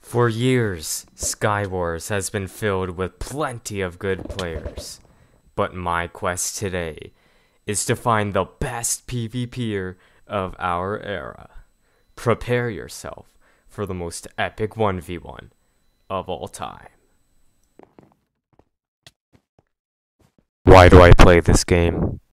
For years, Skywars has been filled with plenty of good players, but my quest today is to find the best PvPer of our era. Prepare yourself for the most epic 1v1 of all time. Why do I play this game?